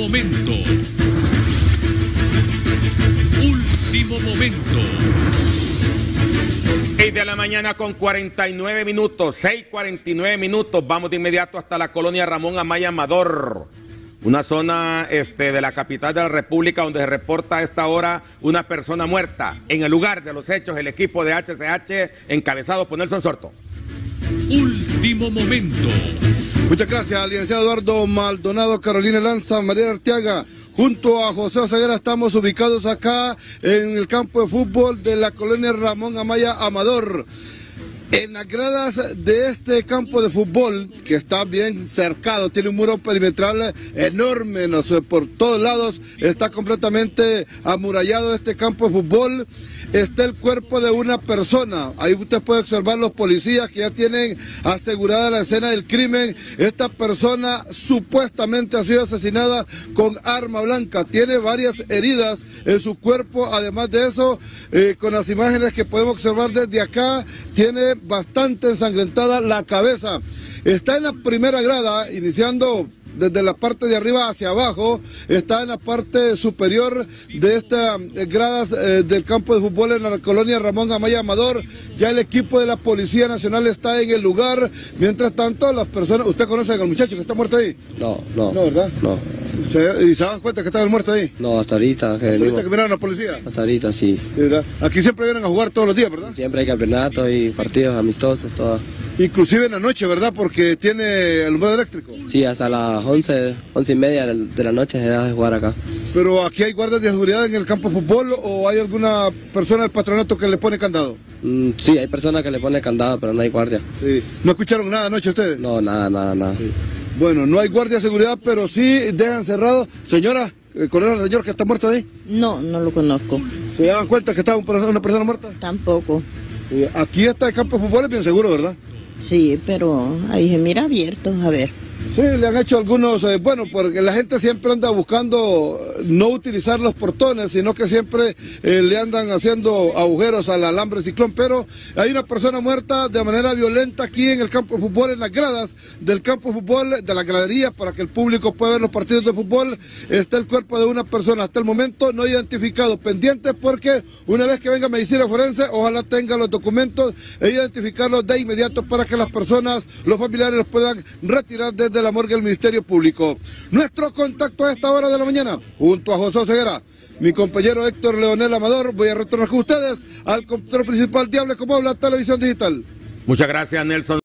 momento. Último momento. 6 de la mañana con 49 minutos, 6:49 minutos. Vamos de inmediato hasta la colonia Ramón Amaya Amador, una zona de la capital de la República donde se reporta a esta hora una persona muerta. En el lugar de los hechos, el equipo de HCH encabezado por Nelson Sorto. Último momento. Muchas gracias al licenciado Eduardo Maldonado, Carolina Lanza, María Arteaga. Junto a José Oseguera estamos ubicados acá en el campo de fútbol de la colonia Ramón Amaya Amador. En las gradas de este campo de fútbol, que está bien cercado, tiene un muro perimetral enorme, no sé, por todos lados, está completamente amurallado este campo de fútbol. Está el cuerpo de una persona. Ahí usted puede observar los policías que ya tienen asegurada la escena del crimen. Esta persona supuestamente ha sido asesinada con arma blanca. Tiene varias heridas en su cuerpo. Además de eso, con las imágenes que podemos observar desde acá, tiene bastante ensangrentada la cabeza. Está en la primera grada, iniciando desde la parte de arriba hacia abajo, está en la parte superior de estas gradas del campo de fútbol en la colonia Ramón Amaya Amador. Ya el equipo de la Policía Nacional está en el lugar. Mientras tanto, las personas... ¿Usted conoce al muchacho que está muerto ahí? No, no. No, ¿verdad? No. ¿Y se dan cuenta que estaba muerto ahí? No, hasta ahorita. ¿Hasta ahorita que miraron a la policía? Hasta ahorita, sí. ¿Verdad? Aquí siempre vienen a jugar todos los días, ¿verdad? Siempre hay campeonatos y partidos amistosos, todo. Inclusive en la noche, ¿verdad? Porque tiene alumbrado eléctrico. Sí, hasta las 11:30 de la noche se da de jugar acá. ¿Pero aquí hay guardias de seguridad en el campo de fútbol o hay alguna persona del patronato que le pone candado? Sí, hay personas que le ponen candado, pero no hay guardia. Sí. ¿No escucharon nada anoche ustedes? No, nada. Sí. Bueno, no hay guardia de seguridad, pero sí dejan cerrado. Señora, ¿conoce al señor que está muerto ahí? No, no lo conozco. ¿Se daban cuenta que estaba una persona muerta? Tampoco. Aquí está el campo de fútbol, es bien seguro, ¿verdad? Sí, pero ahí se mira abierto, a ver. Sí, le han hecho algunos, bueno, porque la gente siempre anda buscando no utilizar los portones, sino que siempre le andan haciendo agujeros al alambre ciclón, pero hay una persona muerta de manera violenta aquí en el campo de fútbol, en las gradas del campo de fútbol, de la gradería, para que el público pueda ver los partidos de fútbol. Está el cuerpo de una persona, hasta el momento no identificado, pendiente porque una vez que venga medicina forense, ojalá tenga los documentos e identificarlos de inmediato para que las personas, los familiares, los puedan retirar desde la morgue del Ministerio Público. Nuestro contacto a esta hora de la mañana, junto a José Oseguera, mi compañero Héctor Leonel Amador. Voy a retornar con ustedes al control principal de Hable Como Habla Televisión Digital. Muchas gracias, Nelson.